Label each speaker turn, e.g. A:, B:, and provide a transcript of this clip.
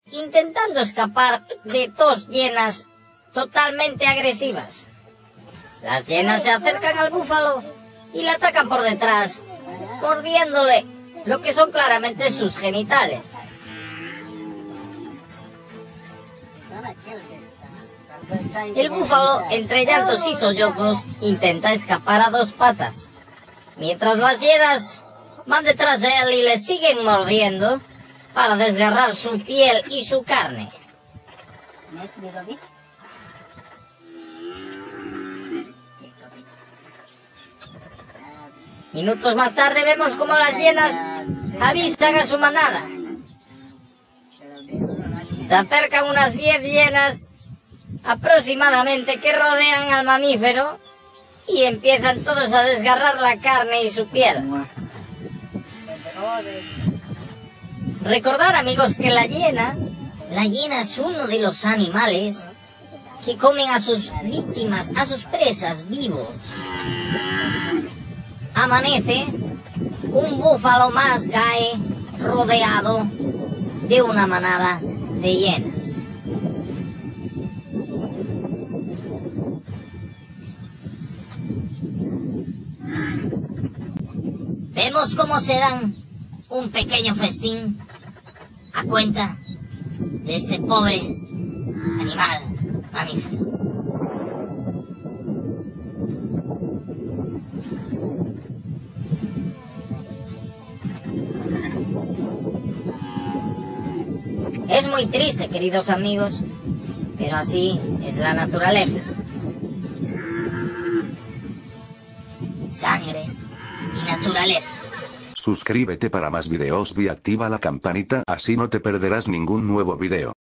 A: intentando escapar de dos hienas totalmente agresivas. Las hienas se acercan al búfalo y le atacan por detrás, mordiéndole lo que son claramente sus genitales. El búfalo, entre llantos y sollozos, intenta escapar a dos patas, mientras las hienas van detrás de él y le siguen mordiendo para desgarrar su piel y su carne. Minutos más tarde vemos cómo las hienas avisan a su manada. Se acercan unas 10 hienas aproximadamente que rodean al mamífero y empiezan todos a desgarrar la carne y su piel. Recordar, amigos, que la hiena es uno de los animales que comen a sus víctimas, a sus presas vivos. Amanece, un búfalo más cae rodeado de una manada de hienas. Vemos cómo se dan un pequeño festín a cuenta de este pobre animal mamífero. Es muy triste, queridos amigos, pero así es la naturaleza. Sangre y naturaleza.
B: Suscríbete para más videos y activa la campanita, así no te perderás ningún nuevo video.